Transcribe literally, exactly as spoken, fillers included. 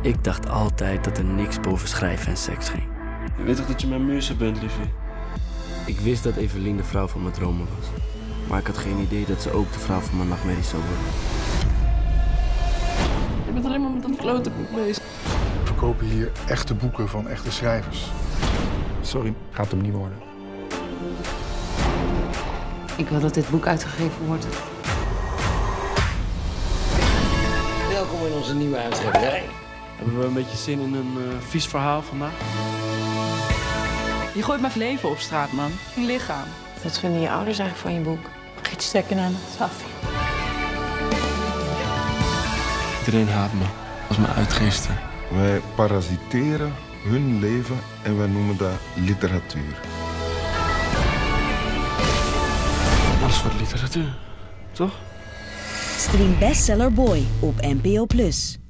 Ik dacht altijd dat er niks boven schrijven en seks ging. Je weet toch dat je mijn muze bent, liefie? Ik wist dat Evelien de vrouw van mijn dromen was. Maar ik had geen idee dat ze ook de vrouw van mijn nachtmerries zou worden. Je bent alleen maar met dat klote boek bezig. We verkopen hier echte boeken van echte schrijvers. Sorry, gaat hem niet worden. Ik wil dat dit boek uitgegeven wordt. Welkom in onze nieuwe uitgeverij. Hebben we een beetje zin in een uh, vies verhaal vandaag? Je gooit mijn leven op straat, man. Je lichaam. Wat vinden je ouders eigenlijk van je boek? Giet stekken aan het af. Iedereen haat me. Als mijn uitgeesten. Wij parasiteren hun leven en wij noemen dat literatuur. Alles voor de literatuur, toch? Stream Bestseller Boy op N P O plus.